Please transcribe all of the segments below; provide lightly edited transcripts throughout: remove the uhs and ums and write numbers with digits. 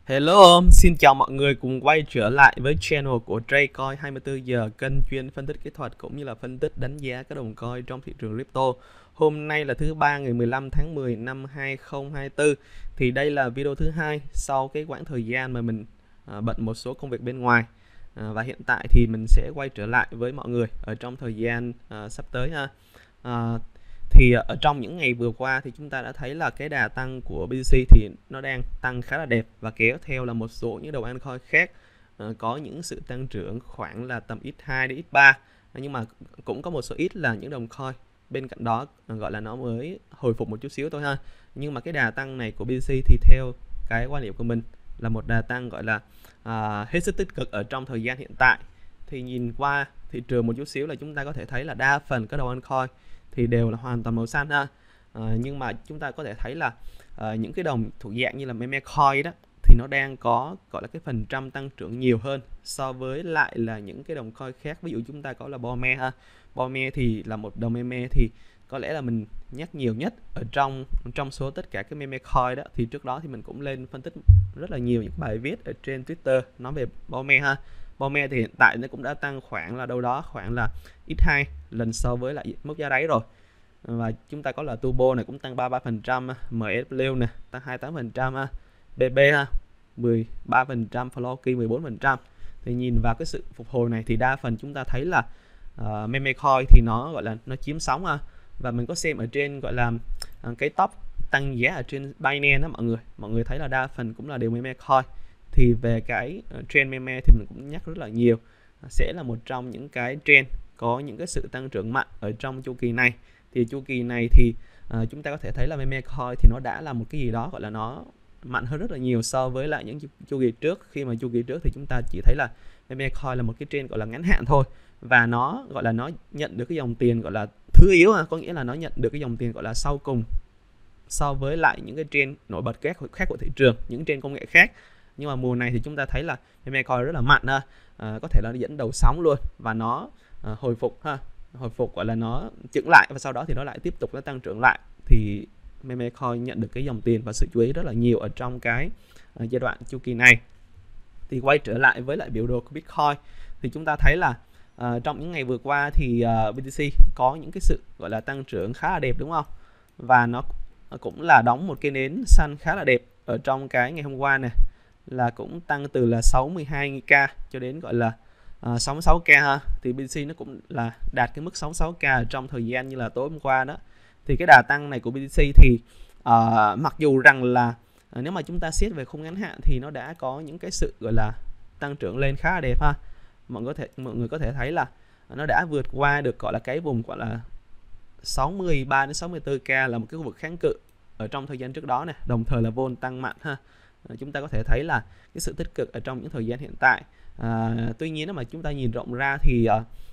Hello, xin chào mọi người cùng quay trở lại với channel của TradeCoin 24 giờ, kênh chuyên phân tích kỹ thuật cũng như là phân tích đánh giá các đồng coin trong thị trường crypto. Hôm nay là thứ ba ngày 15 tháng 10 năm 2024. Thì đây là video thứ hai sau cái quãng thời gian mà mình bận một số công việc bên ngoài. Và hiện tại thì mình sẽ quay trở lại với mọi người ở trong thời gian sắp tới ha. Thì ở trong những ngày vừa qua thì chúng ta đã thấy là cái đà tăng của BTC thì nó đang tăng khá là đẹp, và kéo theo là một số những đồng altcoin khác có những sự tăng trưởng khoảng là tầm x2 đến x3, nhưng mà cũng có một số ít là những đồng coin bên cạnh đó gọi là nó mới hồi phục một chút xíu thôi ha. Nhưng mà cái đà tăng này của BTC thì theo cái quan điểm của mình là một đà tăng gọi là hết sức tích cực ở trong thời gian hiện tại. Thì nhìn qua thị trường một chút xíu là chúng ta có thể thấy là đa phần các đồng altcoin thì đều là hoàn toàn màu xanh ha. Nhưng mà chúng ta có thể thấy là những cái đồng thuộc dạng như là meme coin đó thì nó đang có gọi là cái phần trăm tăng trưởng nhiều hơn so với lại là những cái đồng coin khác. Ví dụ chúng ta có là Bome ha. Bome thì là một đồng meme thì có lẽ là mình nhắc nhiều nhất ở trong số tất cả cái meme coin đó. Thì trước đó thì mình cũng lên phân tích rất là nhiều những bài viết ở trên Twitter nói về Bome ha. Bome thì hiện tại nó cũng đã tăng khoảng là đâu đó khoảng là x2 lần so với lại mức giá đáy rồi. Và chúng ta có là Turbo này cũng tăng 33%, MSW này tăng 28%, BB 13%, Floki 14%. Thì nhìn vào cái sự phục hồi này thì đa phần chúng ta thấy là meme coin thì nó gọi là nó chiếm sóng ha. Và mình có xem ở trên gọi là cái top tăng giá ở trên Binance đó mọi người thấy là đa phần cũng là đều meme coin. Thì về cái trend meme thì mình cũng nhắc rất là nhiều, sẽ là một trong những cái trend có những cái sự tăng trưởng mạnh ở trong chu kỳ này. Thì chu kỳ này thì chúng ta có thể thấy là meme coin thì nó đã là một cái gì đó gọi là nó mạnh hơn rất là nhiều so với lại những chu kỳ trước. Khi mà chu kỳ trước thì chúng ta chỉ thấy là meme coin là một cái trend gọi là ngắn hạn thôi, và nó gọi là nó nhận được cái dòng tiền gọi là thứ yếu, có nghĩa là nó nhận được cái dòng tiền gọi là sau cùng so với lại những cái trend nổi bật khác của thị trường, những trend công nghệ khác. Nhưng mà mùa này thì chúng ta thấy là meme coin rất là mạnh ha. Có thể là nó dẫn đầu sóng luôn, và nó hồi phục ha, hồi phục gọi là nó chững lại, và sau đó thì nó lại tiếp tục nó tăng trưởng lại. Thì meme coin nhận được cái dòng tiền và sự chú ý rất là nhiều ở trong cái giai đoạn chu kỳ này. Thì quay trở lại với lại biểu đồ của Bitcoin thì chúng ta thấy là trong những ngày vừa qua thì BTC có những cái sự gọi là tăng trưởng khá là đẹp, đúng không? Và nó cũng là đóng một cái nến xanh khá là đẹp ở trong cái ngày hôm qua này, là cũng tăng từ là 62k cho đến gọi là 66k ha. Thì BTC nó cũng là đạt cái mức 66k ở trong thời gian như là tối hôm qua đó. Thì cái đà tăng này của BTC thì mặc dù rằng là nếu mà chúng ta xét về khung ngắn hạn thì nó đã có những cái sự gọi là tăng trưởng lên khá là đẹp ha. Mọi người có thể thấy là nó đã vượt qua được gọi là cái vùng gọi là 63 đến 64k là một cái khu vực kháng cự ở trong thời gian trước đó này, đồng thời là vol tăng mạnh ha. Chúng ta có thể thấy là cái sự tích cực ở trong những thời gian hiện tại. Tuy nhiên nếu mà chúng ta nhìn rộng ra thì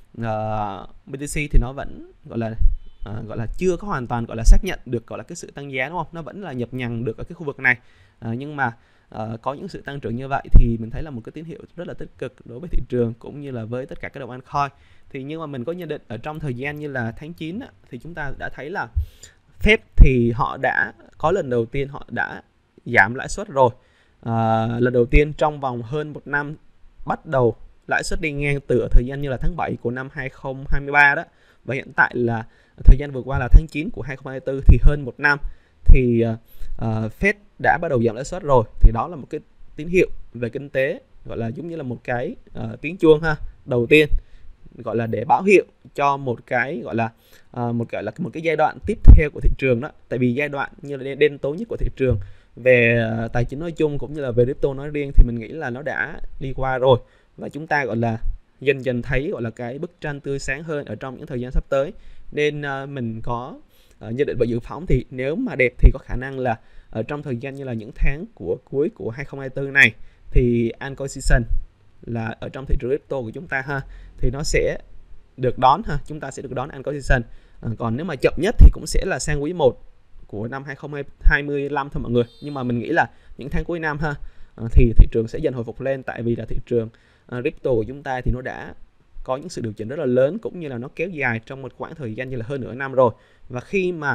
BTC thì nó vẫn gọi là chưa có hoàn toàn gọi là xác nhận được gọi là cái sự tăng giá, đúng không? Nó vẫn là nhập nhằng được ở cái khu vực này. Nhưng mà có những sự tăng trưởng như vậy thì mình thấy là một cái tín hiệu rất là tích cực đối với thị trường cũng như là với tất cả các đồng altcoin. Thì nhưng mà mình có nhận định ở trong thời gian như là tháng 9 á, thì chúng ta đã thấy là Fed thì họ đã có lần đầu tiên họ đã giảm lãi suất rồi. Lần đầu tiên trong vòng hơn một năm bắt đầu lãi suất đi ngang từ ở thời gian như là tháng 7 của năm 2023 đó. Và hiện tại là thời gian vừa qua là tháng 9 của 2024 thì hơn một năm thì Fed đã bắt đầu giảm lãi suất rồi. Thì đó là một cái tín hiệu về kinh tế, gọi là giống như là một cái tiếng chuông ha, đầu tiên gọi là để báo hiệu cho một cái gọi là một cái giai đoạn tiếp theo của thị trường đó. Tại vì giai đoạn như là đen tối nhất của thị trường về tài chính nói chung cũng như là về crypto nói riêng thì mình nghĩ là nó đã đi qua rồi, và chúng ta gọi là dần dần thấy gọi là cái bức tranh tươi sáng hơn ở trong những thời gian sắp tới. Nên mình có nhận định và dự phóng thì nếu mà đẹp thì có khả năng là ở trong thời gian như là những tháng của cuối của 2024 này thì altcoin season là ở trong thị trường crypto của chúng ta ha, thì nó sẽ được đón ha, chúng ta sẽ được đón altcoin season. Còn nếu mà chậm nhất thì cũng sẽ là sang quý 1 của năm 2025 thôi mọi người. Nhưng mà mình nghĩ là những tháng cuối năm ha thì thị trường sẽ dần hồi phục lên, tại vì là thị trường crypto của chúng ta thì nó đã có những sự điều chỉnh rất là lớn cũng như là nó kéo dài trong một khoảng thời gian như là hơn nửa năm rồi. Và khi mà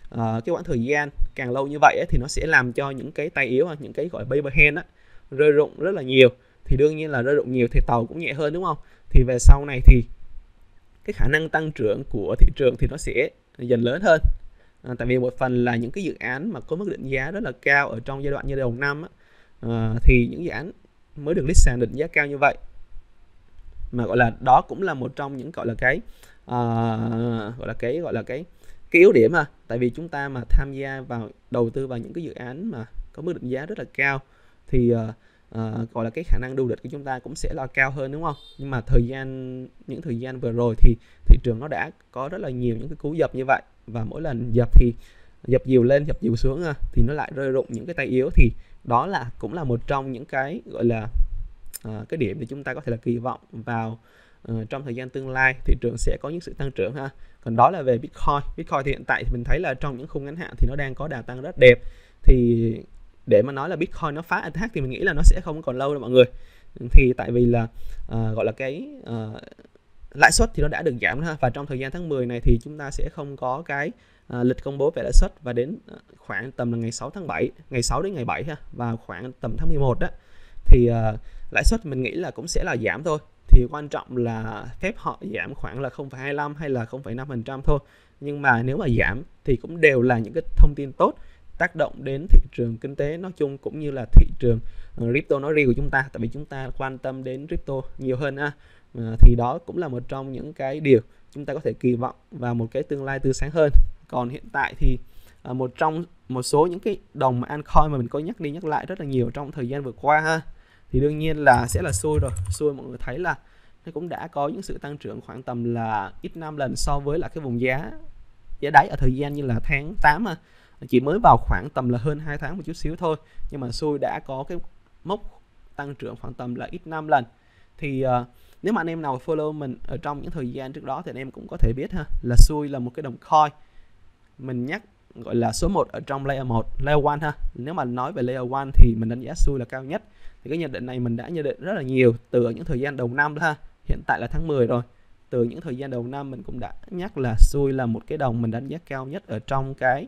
cái quãng thời gian càng lâu như vậy ấy, thì nó sẽ làm cho những cái tay yếu, những cái gọi paper hand á, rơi rụng rất là nhiều. Thì đương nhiên là rơi rụng nhiều thì tàu cũng nhẹ hơn, đúng không? Thì về sau này thì cái khả năng tăng trưởng của thị trường thì nó sẽ dần lớn hơn. Tại vì một phần là những cái dự án mà có mức định giá rất là cao ở trong giai đoạn như đầu năm á, thì những dự án mới được list sàn định giá cao như vậy, mà gọi là đó cũng là một trong những gọi là cái yếu điểm ha. Tại vì chúng ta mà tham gia vào đầu tư vào những cái dự án mà có mức định giá rất là cao thì gọi là cái khả năng đu địch của chúng ta cũng sẽ là cao hơn, đúng không? Nhưng mà những thời gian vừa rồi thì thị trường nó đã có rất là nhiều những cái cú dập như vậy, và mỗi lần dập thì dập dìu lên dập dìu xuống thì nó lại rơi rụng những cái tay yếu. Thì đó cũng là một trong những cái gọi là cái điểm để chúng ta có thể là kỳ vọng vào trong thời gian tương lai thị trường sẽ có những sự tăng trưởng ha. Còn đó là về Bitcoin thì hiện tại thì mình thấy là trong những khung ngắn hạn thì nó đang có đà tăng rất đẹp. Thì để mà nói là Bitcoin nó phá attack thì mình nghĩ là nó sẽ không còn lâu đâu mọi người. Thì tại vì là gọi là cái lãi suất thì nó đã được giảm ha, và trong thời gian tháng 10 này thì chúng ta sẽ không có cái lịch công bố về lãi suất, và đến khoảng tầm là ngày 6 tháng 7, ngày 6 đến ngày 7 ha, và khoảng tầm tháng 11 đó thì lãi suất mình nghĩ là cũng sẽ là giảm thôi. Thì quan trọng là phép họ giảm khoảng là 0,25 hay là 0,5% thôi. Nhưng mà nếu mà giảm thì cũng đều là những cái thông tin tốt tác động đến thị trường kinh tế nói chung, cũng như là thị trường crypto nói riêng của chúng ta, tại vì chúng ta quan tâm đến crypto nhiều hơn ha. Thì đó cũng là một trong những cái điều chúng ta có thể kỳ vọng vào một cái tương lai tươi sáng hơn. Còn hiện tại thì một số những cái đồng altcoin mà mình có nhắc đi nhắc lại rất là nhiều trong thời gian vừa qua ha, thì đương nhiên là sẽ là xui rồi. Xui mọi người thấy là nó cũng đã có những sự tăng trưởng khoảng tầm là ít 5 lần so với là cái vùng giá đáy ở thời gian như là tháng 8 ha. Chỉ mới vào khoảng tầm là hơn 2 tháng một chút xíu thôi, nhưng mà xui đã có cái mốc tăng trưởng khoảng tầm là ít 5 lần. Thì nếu mà anh em nào follow mình ở trong những thời gian trước đó thì anh em cũng có thể biết ha, là xui là một cái đồng coin mình nhắc gọi là số 1 ở trong layer 1, layer 1 ha. Nếu mà nói về layer 1 thì mình đánh giá xui là cao nhất. Thì cái nhận định này mình đã nhận định rất là nhiều từ những thời gian đầu năm đó ha. Hiện tại là tháng 10 rồi. Từ những thời gian đầu năm mình cũng đã nhắc là xui là một cái đồng mình đánh giá cao nhất ở trong cái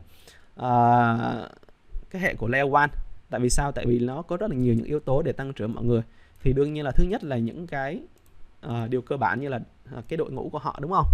hệ của layer 1. Tại vì sao? Tại vì nó có rất là nhiều những yếu tố để tăng trưởng mọi người. Thì đương nhiên là thứ nhất là những cái điều cơ bản như là cái đội ngũ của họ, đúng không?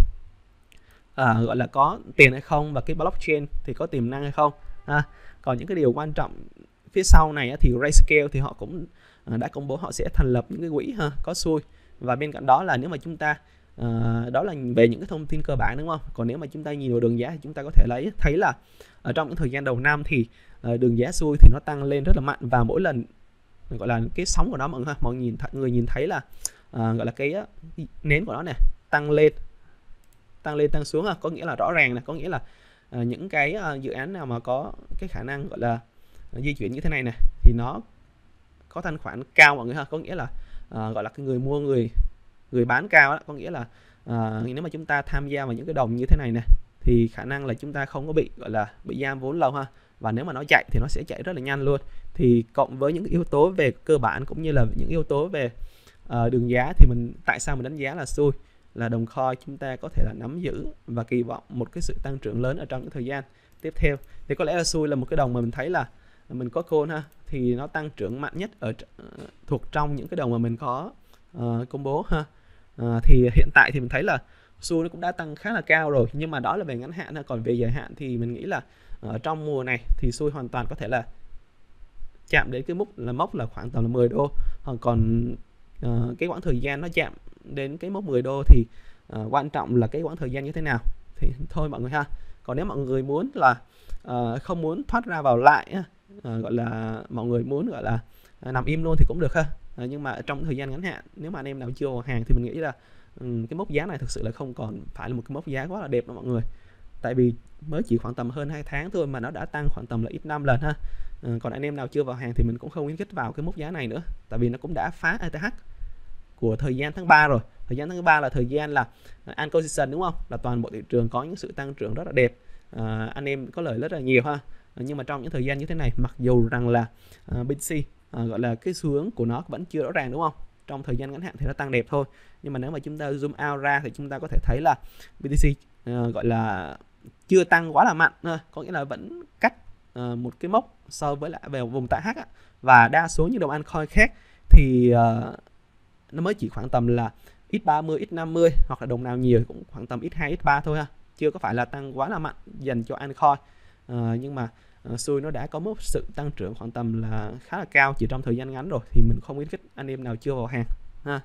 Gọi là có tiền hay không, và cái blockchain thì có tiềm năng hay không. Còn những cái điều quan trọng phía sau này thì Grayscale thì họ cũng đã công bố họ sẽ thành lập những cái quỹ ha, có xui. Và bên cạnh đó là nếu mà chúng ta đó là về những cái thông tin cơ bản, đúng không? Còn nếu mà chúng ta nhìn vào đường giá thì chúng ta có thể thấy là ở trong những thời gian đầu năm thì đường giá xui thì nó tăng lên rất là mạnh, và mỗi lần gọi là cái sóng của nó mọi người nhìn thấy là gọi là cái nến của nó này tăng lên tăng xuống ha, có nghĩa là rõ ràng là có nghĩa là những cái dự án nào mà có cái khả năng gọi là di chuyển như thế này này thì nó có thanh khoản cao mọi người ha, có nghĩa là gọi là cái người mua người bán cao đó, có nghĩa là nếu mà chúng ta tham gia vào những cái đồng như thế này nè thì khả năng là chúng ta không có bị gọi là bị giam vốn lâu ha, và nếu mà nó chạy thì nó sẽ chạy rất là nhanh luôn. Thì cộng với những yếu tố về cơ bản cũng như là những yếu tố về đường giá thì tại sao mình đánh giá là xui, là đồng coin chúng ta có thể là nắm giữ và kỳ vọng một cái sự tăng trưởng lớn ở trong những thời gian tiếp theo. Thì có lẽ là xui là một cái đồng mà mình thấy là mình có call ha, thì nó tăng trưởng mạnh nhất thuộc trong những cái đồng mà mình có công bố ha. Thì hiện tại thì mình thấy là xu nó cũng đã tăng khá là cao rồi, nhưng mà đó là về ngắn hạn ha. Còn về dài hạn thì mình nghĩ là trong mùa này thì xui hoàn toàn có thể là chạm đến cái mốc là khoảng tầm là 10 đô. Còn cái quãng thời gian nó chạm đến cái mốc 10 đô thì quan trọng là cái quãng thời gian như thế nào thì thôi mọi người ha. Còn nếu mọi người muốn là không muốn thoát ra vào lại gọi là mọi người muốn gọi là nằm im luôn thì cũng được ha. Nhưng mà trong thời gian ngắn hạn nếu mà anh em nào chưa vào hàng thì mình nghĩ là cái mốc giá này thực sự là không còn phải là một cái mốc giá quá là đẹp đâu mọi người. Tại vì mới chỉ khoảng tầm hơn 2 tháng thôi mà nó đã tăng khoảng tầm là ít 5 lần ha. Còn anh em nào chưa vào hàng thì mình cũng không khuyến khích vào cái mốc giá này nữa, tại vì nó cũng đã phá ETH của thời gian tháng 3 rồi. Thời gian tháng 3 là thời gian là Anchor Season, đúng không? Là toàn bộ thị trường có những sự tăng trưởng rất là đẹp, anh em có lời rất là nhiều ha. Nhưng mà trong những thời gian như thế này, mặc dù rằng là BTC gọi là cái xu hướng của nó vẫn chưa rõ ràng, đúng không? Trong thời gian ngắn hạn thì nó tăng đẹp thôi, nhưng mà nếu mà chúng ta zoom out ra thì chúng ta có thể thấy là BTC gọi là chưa tăng quá là mạnh, có nghĩa là vẫn cách một cái mốc so với lại về vùng tại H á. Và đa số những đồng altcoin khác thì nó mới chỉ khoảng tầm là x30, x50, hoặc là đồng nào nhiều cũng khoảng tầm x2, x3 thôi ha, chưa có phải là tăng quá là mạnh dành cho altcoin. Nhưng mà xui nó đã có một sự tăng trưởng khoảng tầm là khá là cao chỉ trong thời gian ngắn rồi, thì mình không khuyến khích anh em nào chưa vào hàng ha.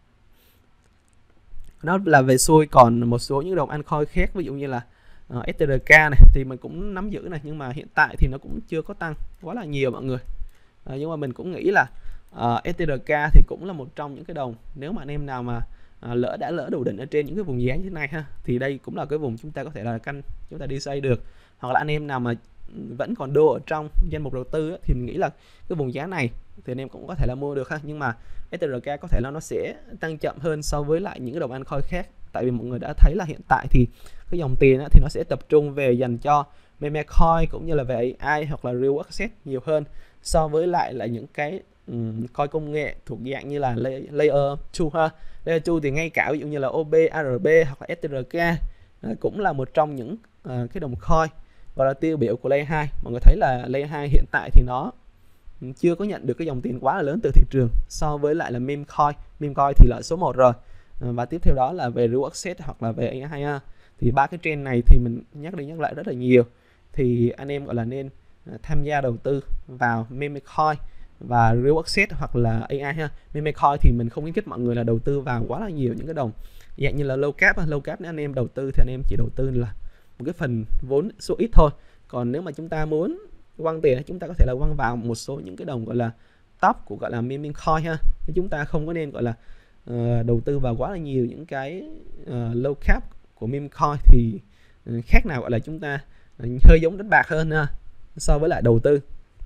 Đó là về xui. Còn một số những đồng altcoin khác, ví dụ như là STRK này thì mình cũng nắm giữ này, nhưng mà hiện tại thì nó cũng chưa có tăng quá là nhiều mọi người. Nhưng mà mình cũng nghĩ là STRK thì cũng là một trong những cái đồng, nếu mà anh em nào mà đã lỡ đủ đỉnh ở trên những cái vùng giá như thế này ha, thì đây cũng là cái vùng chúng ta có thể là canh, chúng ta đi xây được. Hoặc là anh em nào mà vẫn còn đô ở trong danh mục đầu tư á, thì mình nghĩ là cái vùng giá này thì anh em cũng có thể là mua được ha. Nhưng mà STRK có thể là nó sẽ tăng chậm hơn so với lại những cái đồng altcoin khác, tại vì mọi người đã thấy là hiện tại thì cái dòng tiền á, thì nó sẽ tập trung về dành cho meme coin cũng như là về AI hoặc là real asset nhiều hơn so với lại là những cái coin công nghệ thuộc dạng như là layer 2 ha. Layer 2 thì ngay cả ví dụ như là OB, ARB hoặc là STRK cũng là một trong những cái đồng coin gọi là tiêu biểu của Layer 2. Mọi người thấy là Layer 2 hiện tại thì nó chưa có nhận được cái dòng tiền quá là lớn từ thị trường so với lại là meme coin. Meme coin thì là số 1 rồi, và tiếp theo đó là về real asset hoặc là về AI. Thì ba cái trend này thì mình nhắc đi nhắc lại rất là nhiều, thì anh em gọi là nên tham gia đầu tư vào meme coin và real asset hoặc là AI ha. Meme coin thì mình không khuyến khích mọi người là đầu tư vào quá là nhiều những cái đồng dạng như là low cap. Low cap nếu anh em đầu tư thì anh em chỉ đầu tư là một cái phần vốn số ít thôi. Còn nếu mà chúng ta muốn quăng tiền, chúng ta có thể là quăng vào một số những cái đồng gọi là top của gọi là meme coin ha. Chúng ta không có nên gọi là đầu tư vào quá là nhiều những cái low cap của meme coin, thì khác nào gọi là chúng ta hơi giống đánh bạc hơn ha, so với lại đầu tư.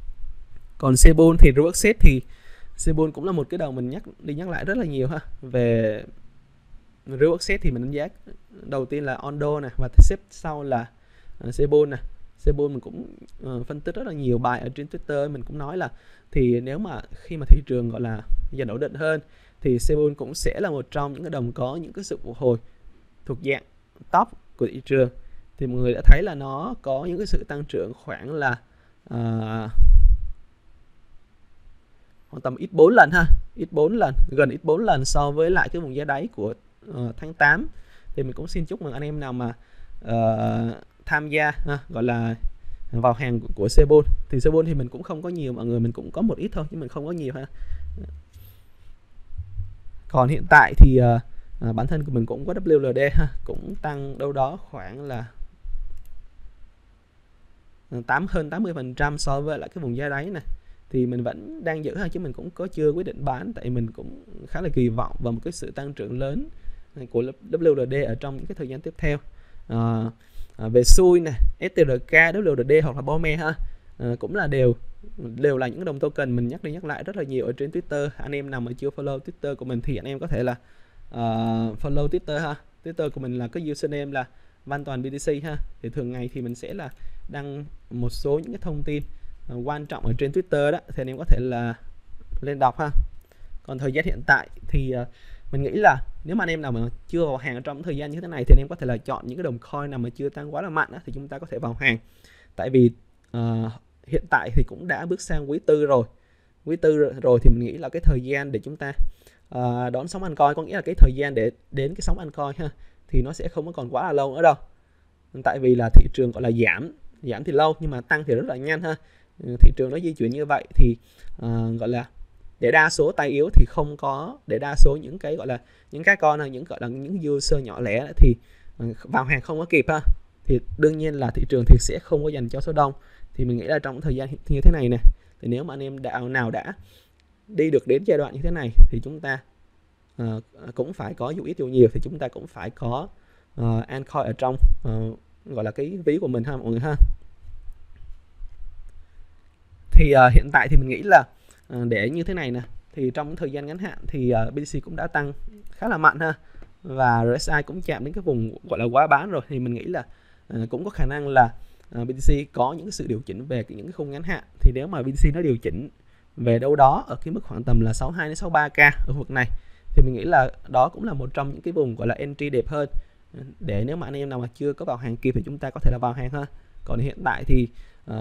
Còn Sebon thì real asset thì Sebon cũng là một cái đồng mình nhắc lại rất là nhiều ha. Về real asset thì mình đánh giá đầu tiên là Ondo này, và xếp sau là Sebon này. Sebon mình cũng phân tích rất là nhiều bài ở trên Twitter, mình cũng nói là thì nếu mà khi mà thị trường gọi là dần ổn định hơn thì Sebon cũng sẽ là một trong những cái đồng có những cái sự phục hồi thuộc dạng top của thị trường. Thì mọi người đã thấy là nó có những cái sự tăng trưởng khoảng là khoảng tầm x4 lần ha, x4 lần, gần x4 lần so với lại cái vùng giá đáy của tháng 8. Thì mình cũng xin chúc mừng anh em nào mà tham gia gọi là vào hàng của Sebon. Thì Sebon thì mình cũng không có nhiều mọi người, mình cũng có một ít thôi nhưng mình không có nhiều ha. Còn hiện tại thì bản thân của mình cũng có WLD ha, cũng tăng đâu đó khoảng là hơn 80% so với lại cái vùng giá đáy này. Thì mình vẫn đang giữ ha, chứ mình cũng chưa quyết định bán, tại mình cũng khá là kỳ vọng vào một cái sự tăng trưởng lớn của WLD ở trong những cái thời gian tiếp theo. Về xui nè, STRK, WLD hoặc là BOME ha, cũng là đều là những đồng token mình nhắc đi nhắc lại rất là nhiều ở trên Twitter. Anh em nào mà chưa follow Twitter của mình thì anh em có thể là follow Twitter ha. Twitter của mình là cái username là Văn Toàn BTC ha. Thì thường ngày thì mình sẽ là đăng một số những cái thông tin quan trọng ở trên Twitter đó, thì anh em có thể là lên đọc ha. Còn thời gian hiện tại thì mình nghĩ là nếu mà anh em nào mà chưa vào hàng ở trong thời gian như thế này thì anh em có thể là chọn những cái đồng coin nào mà chưa tăng quá là mạnh đó, thì chúng ta có thể vào hàng. Tại vì hiện tại thì cũng đã bước sang quý tư rồi. Quý tư rồi thì mình nghĩ là cái thời gian để chúng ta đón sóng altcoin, có nghĩa là cái thời gian để đến cái sóng altcoin ha, thì nó sẽ không còn quá là lâu nữa đâu. Tại vì là thị trường gọi là giảm thì lâu nhưng mà tăng thì rất là nhanh ha. Thị trường nó di chuyển như vậy thì gọi là để đa số tay yếu thì không có, để đa số những cái gọi là những cái con hay những gọi là những user nhỏ lẻ thì vào hàng không có kịp ha. Thì đương nhiên là thị trường thì sẽ không có dành cho số đông. Thì mình nghĩ là trong thời gian như thế này nè, thì nếu mà anh em nào đã đi được đến giai đoạn như thế này thì chúng ta cũng phải có dù ít dù nhiều thì chúng ta cũng phải có altcoin ở trong gọi là cái ví của mình ha mọi người ha. Thì hiện tại thì mình nghĩ là để như thế này nè, thì trong thời gian ngắn hạn thì BTC cũng đã tăng khá là mạnh ha, và RSI cũng chạm đến cái vùng gọi là quá bán rồi. Thì mình nghĩ là cũng có khả năng là BTC có những cái sự điều chỉnh về những cái khung ngắn hạn. Thì nếu mà BTC nó điều chỉnh về đâu đó ở cái mức khoảng tầm là 62 đến 63k ở khu vực này, thì mình nghĩ là đó cũng là một trong những cái vùng gọi là entry đẹp hơn để nếu mà anh em nào mà chưa có vào hàng kịp thì chúng ta có thể là vào hàng ha. Còn hiện tại thì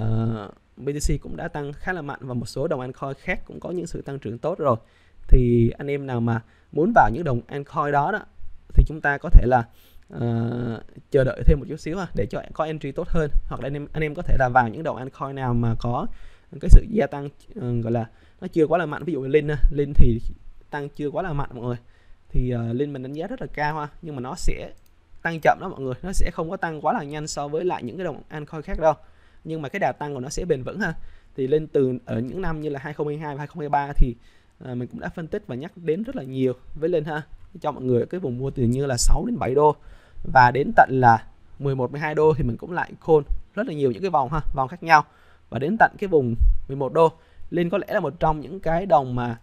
BTC cũng đã tăng khá là mạnh và một số đồng altcoin khác cũng có những sự tăng trưởng tốt rồi. Thì anh em nào mà muốn vào những đồng altcoin đó thì chúng ta có thể là chờ đợi thêm một chút xíu để cho có entry tốt hơn, hoặc là anh em có thể là vào những đồng altcoin nào mà có cái sự gia tăng gọi là nó chưa quá là mạnh. Ví dụ như Lin thì tăng chưa quá là mạnh mọi người, thì Lin mình đánh giá rất là cao ha, nhưng mà nó sẽ tăng chậm đó mọi người, nó sẽ không có tăng quá là nhanh so với lại những cái đồng altcoin khác đâu, nhưng mà cái đà tăng của nó sẽ bền vững ha. Thì lên từ ở những năm như là 2022 và 2023 thì mình cũng đã phân tích và nhắc đến rất là nhiều với Lin ha, cho mọi người cái vùng mua từ như là 6 đến 7 đô và đến tận là 11 12 đô thì mình cũng lại call rất là nhiều những cái vòng ha, vòng khác nhau, và đến tận cái vùng 11 đô Lin có lẽ là một trong những cái đồng mà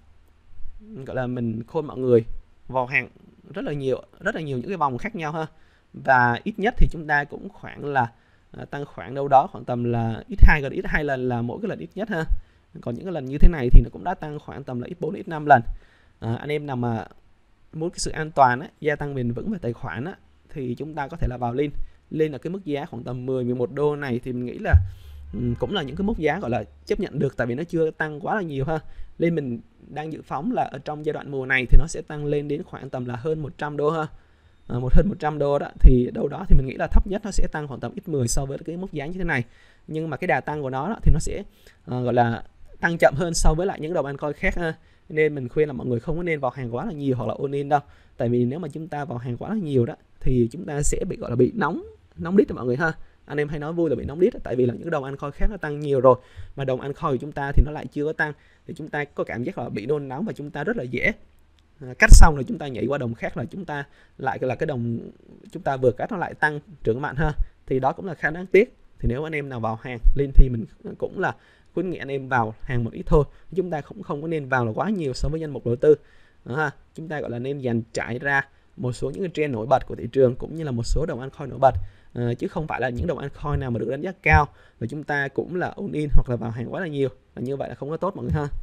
gọi là mình call mọi người vào hàng rất là nhiều những cái vòng khác nhau ha. Và ít nhất thì chúng ta cũng khoảng là tăng khoảng đâu đó khoảng tầm là x2 gần x2 lần là mỗi cái lần ít nhất ha. Còn những cái lần như thế này thì nó cũng đã tăng khoảng tầm là x4 x5 lần. Anh em nào mà muốn cái sự an toàn gia tăng bền vững về tài khoản thì chúng ta có thể là vào Lin ở cái mức giá khoảng tầm 10 11 đô này thì mình nghĩ là cũng là những cái mức giá gọi là chấp nhận được, tại vì nó chưa tăng quá là nhiều ha. Lin mình đang dự phóng là ở trong giai đoạn mùa này thì nó sẽ tăng lên đến khoảng tầm là hơn 100 đô ha. Hơn 100 đô đó thì đâu đó thì mình nghĩ là thấp nhất nó sẽ tăng khoảng tầm x10 so với cái mức giá như thế này, nhưng mà cái đà tăng của nó thì nó sẽ gọi là tăng chậm hơn so với lại những đồng altcoin khác ha. Nên mình khuyên là mọi người không có nên vào hàng quá là nhiều hoặc là all in đâu, tại vì nếu mà chúng ta vào hàng quá là nhiều đó thì chúng ta sẽ bị gọi là bị nóng đít mọi người ha. Anh em hay nói vui là bị nóng đít, tại vì là những đồng altcoin khác nó tăng nhiều rồi mà đồng altcoin của chúng ta thì nó lại chưa có tăng, thì chúng ta có cảm giác là bị nôn nóng và chúng ta rất là dễ cắt xong rồi chúng ta nhảy qua đồng khác, là chúng ta lại là cái đồng chúng ta vừa cắt nó lại tăng trưởng mạnh ha, thì đó cũng là khá đáng tiếc. Thì nếu anh em nào vào hàng Lin thì mình cũng là khuyến nghị anh em vào hàng một ít thôi, chúng ta cũng không có nên vào là quá nhiều so với danh mục đầu tư ha. Chúng ta gọi là nên dành trải ra một số những cái trend nổi bật của thị trường cũng như là một số đồng altcoin nổi bật, chứ không phải là những đồng altcoin nào mà được đánh giá cao rồi chúng ta cũng là all in hoặc là vào hàng quá là nhiều, và như vậy là không có tốt mọi người ha.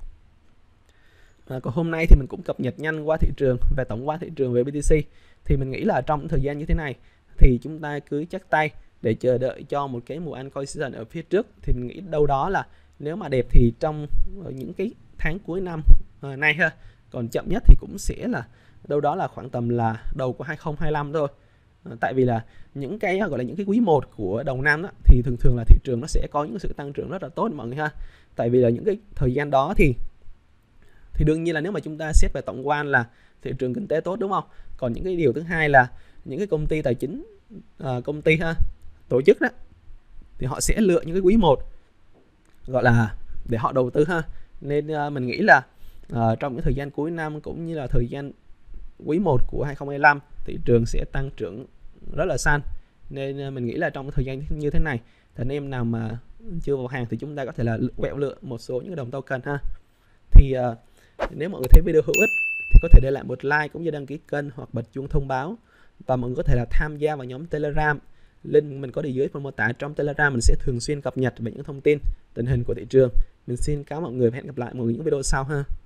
Còn hôm nay thì mình cũng cập nhật nhanh qua thị trường và tổng quan thị trường về BTC, thì mình nghĩ là trong thời gian như thế này thì chúng ta cứ chắc tay để chờ đợi cho một cái mùa altcoin season ở phía trước. Thì mình nghĩ đâu đó là nếu mà đẹp thì trong những cái tháng cuối năm nay ha, còn chậm nhất thì cũng sẽ là đâu đó là khoảng tầm là đầu của 2025 thôi. Tại vì là những cái gọi là những cái quý 1 của đầu năm đó, thì thường là thị trường nó sẽ có những sự tăng trưởng rất là tốt mọi người ha. Tại vì là những cái thời gian đó thì đương nhiên là nếu mà chúng ta xét về tổng quan là thị trường kinh tế tốt, đúng không? Còn những cái điều thứ hai là những cái công ty tài chính, công ty ha, tổ chức đó, thì họ sẽ lựa những cái quý 1 gọi là để họ đầu tư ha. Nên mình nghĩ là trong những thời gian cuối năm cũng như là thời gian quý 1 của 2025 thị trường sẽ tăng trưởng rất là xanh. Nên mình nghĩ là trong thời gian như thế này thì anh em nào mà chưa vào hàng thì chúng ta có thể là quẹo lựa một số những đồng token ha. Thì nếu mọi người thấy video hữu ích thì có thể để lại một like cũng như đăng ký kênh hoặc bật chuông thông báo, và mọi người có thể là tham gia vào nhóm Telegram, link mình có để dưới phần mô tả. Trong Telegram mình sẽ thường xuyên cập nhật về những thông tin tình hình của thị trường. Mình xin cảm ơn mọi người và hẹn gặp lại mọi người những video sau ha.